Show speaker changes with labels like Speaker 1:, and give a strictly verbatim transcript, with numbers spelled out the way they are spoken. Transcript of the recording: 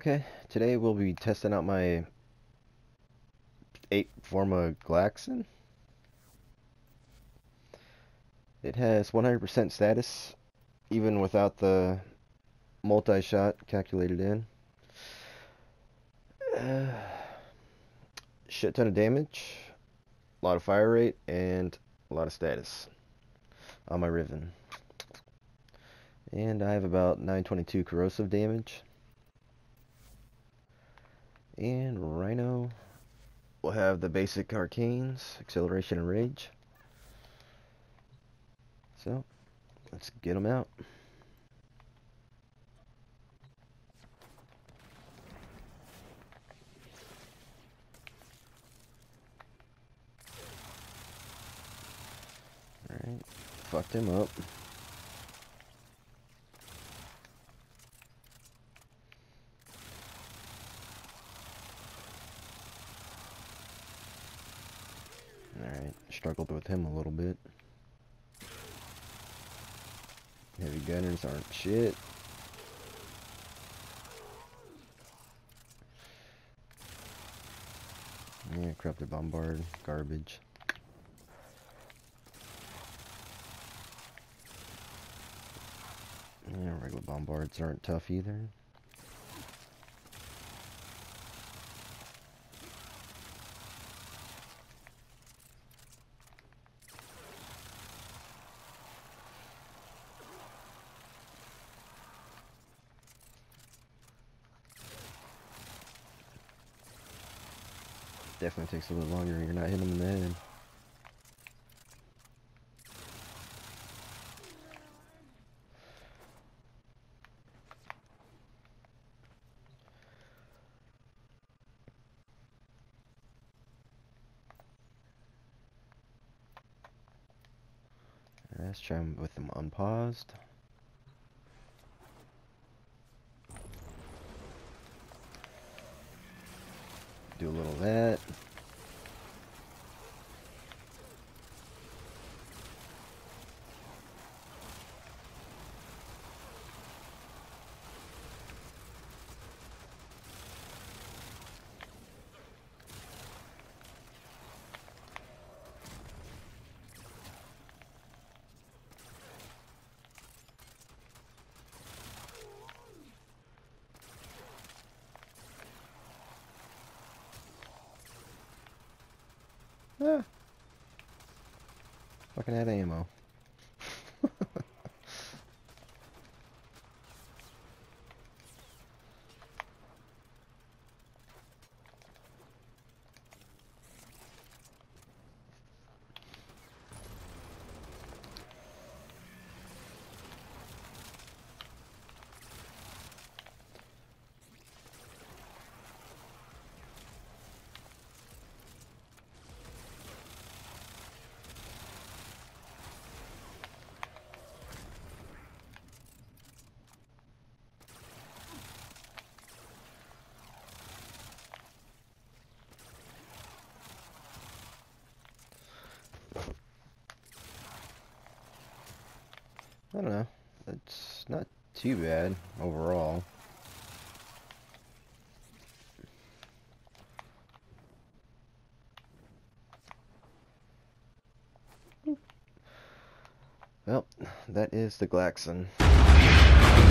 Speaker 1: Okay, today we'll be testing out my eight Forma Glaxon. It has one hundred percent status, even without the multi-shot calculated in. Uh, shit ton of damage, a lot of fire rate, and a lot of status on my Riven. And I have about nine twenty-two corrosive damage. And Rhino will have the basic arcanes, acceleration and rage. So, let's get them out. Alright, fucked him up. Alright, struggled with him a little bit. Heavy gunners aren't shit. Yeah, corrupted bombard, garbage. Yeah, regular bombards aren't tough either. Definitely takes a little longer. You're not hitting them in the head. Let's try them with them unpaused. Do a little of that. Ah, fucking had ammo. I don't know. It's not too bad overall. Well, that is the Glaxon.